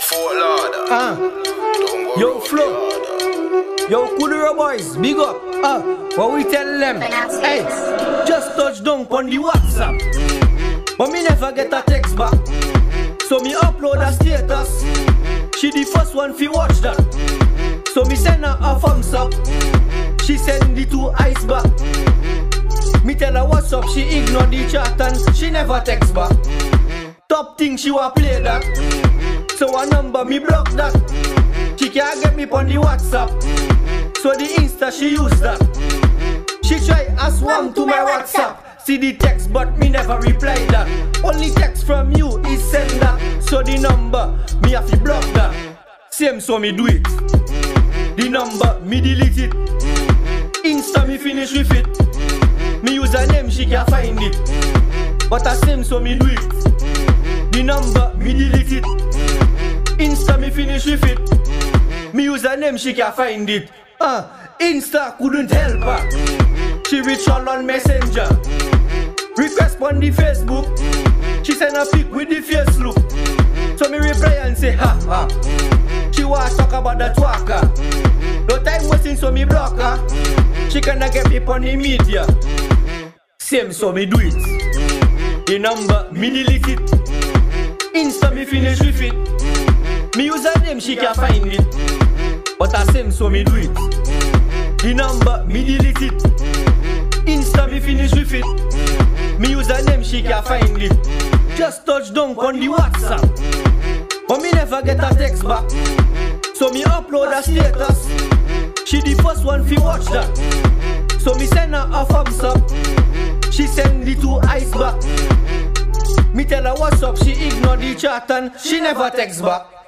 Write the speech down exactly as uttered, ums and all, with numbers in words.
Fort Lauder. Ah, yo, Flo. Yo, Kuduro boys, big up. Ah, what we tell them? Hey, just touch down on the WhatsApp. But me never get a text back. So me upload a status. She the first one fi watch that. So me send her a thumbs up. She send the two eyes back. Me tell her what's up, she ignore the chat and she never text back. Top thing she wa play that. So her number me block that. She can't get me on the WhatsApp. So the Insta she use that. She try ask one to my WhatsApp. See the text but me never reply that. Only text from you is send that. So the number me have to block that. Same so me do it. The number me delete it. Insta me finish with it. Me use her name she can't find it. But the same so me do it. The number me delete it. Insta me finish with it. Me use her name she can't find it. Uh, Insta couldn't help her. She reach all on Messenger. Request on the Facebook. She send a pic with the face look. So me reply and say ha ha. She want talk about the twaka. No time wasting so me block her. She cannot get me on the media. Same so me do it. The number me delete it. Insta me finish with it. Me use her name she can't find it. But the same so me do it. The number me delete it. Insta me finish with it. Me use her name she can't find it. Just touch down on the WhatsApp. But me never get a text back. So me upload a status. She the first one fi watch that. So me send her a thumbs up. She send the two eyes back. Me tell her what's up, she ignore the chat and she never text back.